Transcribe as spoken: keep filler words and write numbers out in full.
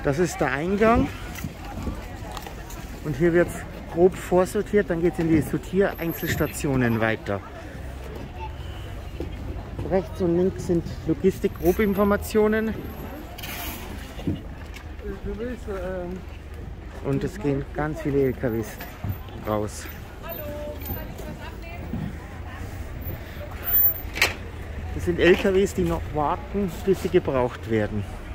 Das ist der Eingang. Und hier wird grob vorsortiert, dann geht es in die Sortier-Einzelstationen weiter. Rechts und links sind Logistik-Grobinformationen. Und es gehen ganz viele L K Ws raus. Das sind L K Ws, die noch warten, bis sie gebraucht werden.